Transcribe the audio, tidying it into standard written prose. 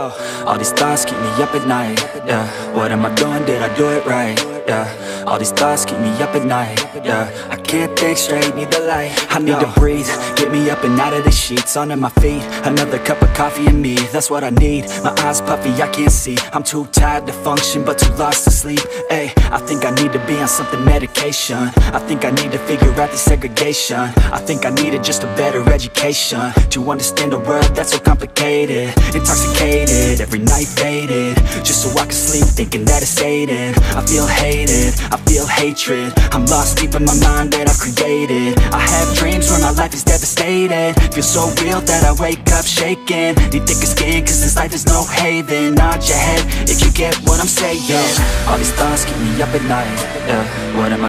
Yo, all these thoughts keep me up at night. Yeah, what am I doing? Did I do it right? Yeah, all these thoughts keep me up at night. Yeah, I can't think straight, need the light. I need to breathe, get me up and out of the sheets, onto my feet. Another cup of coffee and me, that's what I need. My eyes puffy, I can't see. I'm too tired to function, but too lost to sleep. Ay, I think I need to be on something medication. I think I need to figure out the segregation. I think I needed just a better education to understand a world that's so complicated. Intoxicated, every night faded, just so I can sleep thinking that it's sated. I feel hated, I feel hatred. I'm lost deep in my mind that I've created. I have dreams where my life is devastated. Feel so real that I wake up shaking. Need thicker skin cause this life is no haven. Nod your head if you get what I'm saying. All these thoughts keep me up at night. Yeah, what am I